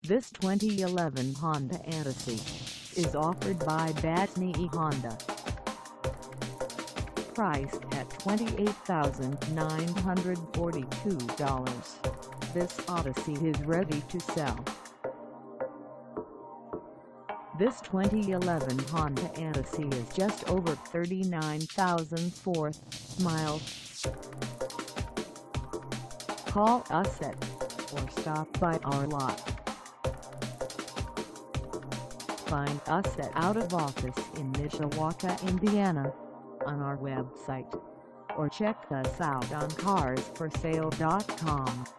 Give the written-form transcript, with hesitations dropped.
This 2011 Honda Odyssey is offered by Basney Honda. Priced at $28,942, this Odyssey is ready to sell. This 2011 Honda Odyssey is just over 39,004 miles. Call us at or stop by our lot. Find us at Out of Office in Mishawaka, Indiana, on our website, or check us out on carsforsale.com.